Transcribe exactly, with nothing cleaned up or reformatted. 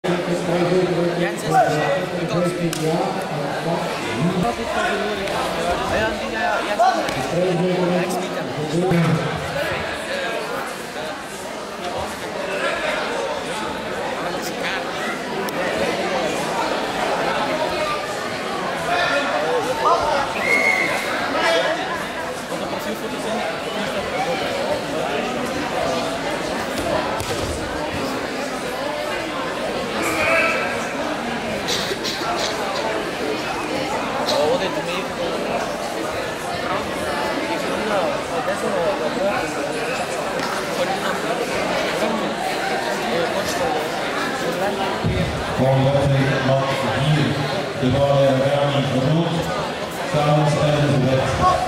Jens is ja, ja, Jens is Van wedstrijd mat vier. De bal Rami Verhoed. Samen tijdens de wedstrijd.